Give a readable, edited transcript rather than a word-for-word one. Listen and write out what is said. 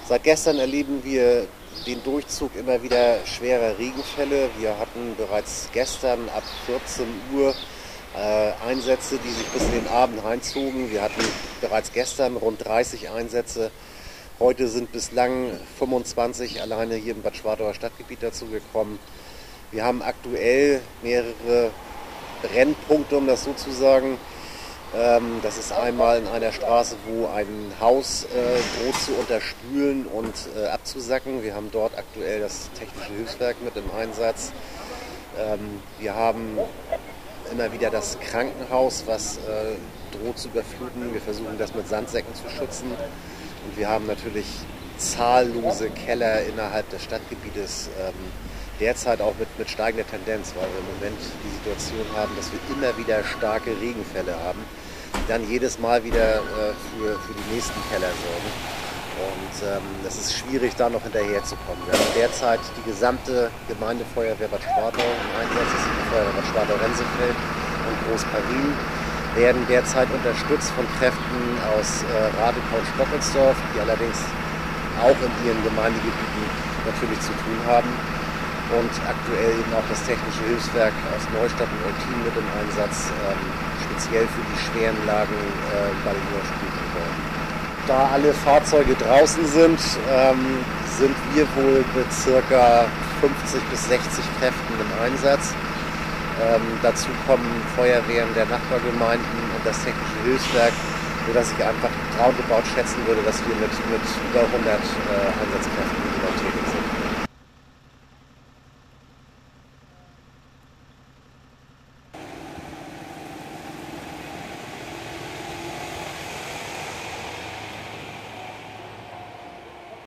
Seit gestern erleben wir den Durchzug immer wieder schwerer Regenfälle. Wir hatten bereits gestern ab 14 Uhr Einsätze, die sich bis in den Abend reinzogen. Wir hatten bereits gestern rund 30 Einsätze. Heute sind bislang 25 alleine hier im Bad Schwartauer Stadtgebiet dazugekommen. Wir haben aktuell mehrere Brennpunkte, um das so zu sagen. Das ist einmal in einer Straße, wo ein Haus droht zu unterspülen und abzusacken. Wir haben dort aktuell das Technische Hilfswerk mit im Einsatz. Wir haben immer wieder das Krankenhaus, was droht zu überfluten. Wir versuchen das mit Sandsäcken zu schützen. Und wir haben natürlich zahllose Keller innerhalb des Stadtgebietes. Derzeit auch mit steigender Tendenz, weil wir im Moment die Situation haben, dass wir immer wieder starke Regenfälle haben, die dann jedes Mal wieder für die nächsten Keller sorgen. Und es ist schwierig, da noch hinterherzukommen. Wir haben derzeit die gesamte Gemeindefeuerwehr Bad Schwartau im Einsatz, das ist die Feuerwehr Bad Schwartau-Rensefeld und Groß-Parin, werden derzeit unterstützt von Kräften aus Radekau und Stockelsdorf, die allerdings auch in ihren Gemeindegebieten natürlich zu tun haben. Und aktuell eben auch das Technische Hilfswerk aus Neustadt und Eutin mit im Einsatz, speziell für die schweren Lagen bei den Überspülgebäuden. Da alle Fahrzeuge draußen sind, sind wir wohl mit ca. 50 bis 60 Kräften im Einsatz. Dazu kommen Feuerwehren der Nachbargemeinden und das Technische Hilfswerk, sodass ich einfach roundabout schätzen würde, dass wir mit über 100 Einsatzkräften